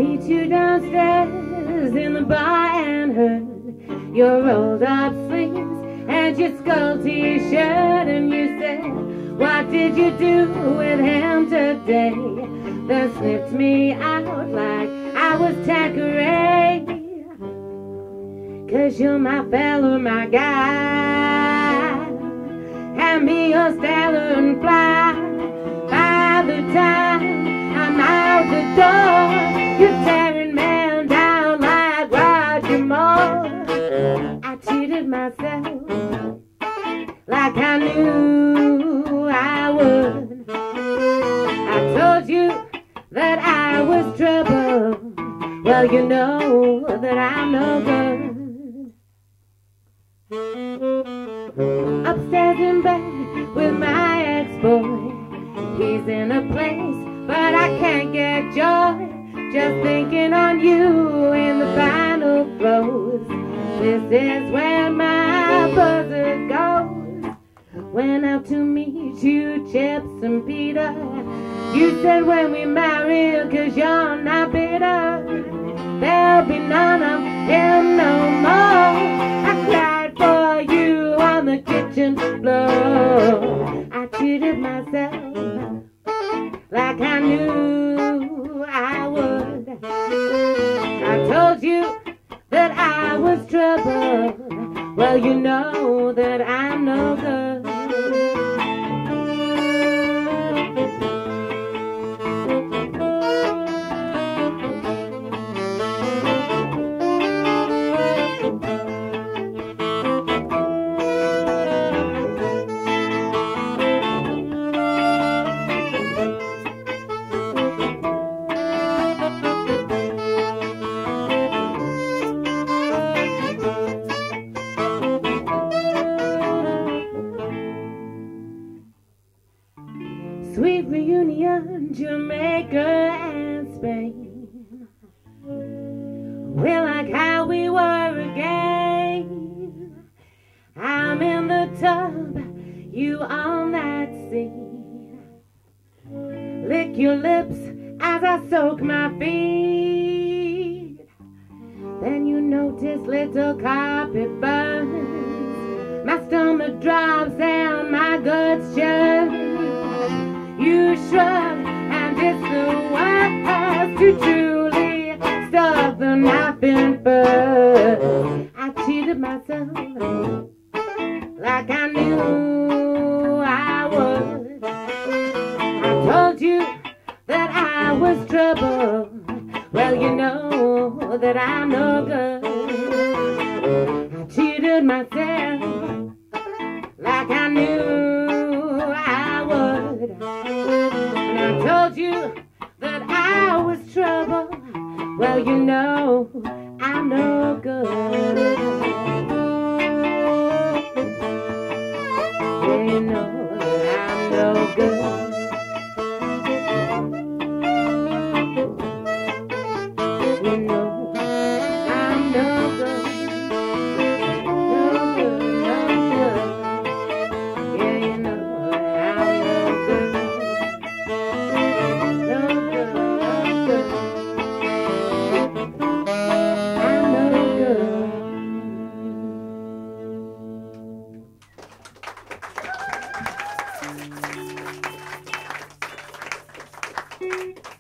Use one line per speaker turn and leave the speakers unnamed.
Meet you downstairs in the bar and heard your rolled up sleeves and your skull t-shirt, and you said, what did you do with him today? Then sniffed me out like I was Thackeray. 'Cause you're my fella, my guy. Hand me your stellar and fly. By the time I'm out the door, you're tearing man down like Roger Moore. I cheated myself like I knew I would. I told you that I was trouble. Well, you know that I'm no good. Upstairs in bed with my ex-boy. He's in a place, but I can't get joy. Just thinking on you in the final throes. This is where my buzzer goes. Went out to meet you, Chips and Peter. You said when we marry, 'cause you're not bitter, there'll be none of him no more. I cried for you on the kitchen floor. I cheated myself like I knew I would. I told you that I was trouble. Well, you know that I'm no good. Sweet reunion, Jamaica and Spain. We're like how we were again. I'm in the tub, you on that sea. Lick your lips as I soak my feet. Then you notice little carpet burns. My stomach drops and my guts churn. You shrug and it's the worst to truly stuff the knife in first. I cheated myself like I knew I would. I told you that I was trouble. Well, you know that I'm no good. I cheated myself like I knew I would. And I told you that I was trouble. Well, you know I'm no good. Yeah, you know that I'm no good. You know I'm no good. No good, no good. Yeah, you know I'm no good. No good, no good. I'm no good.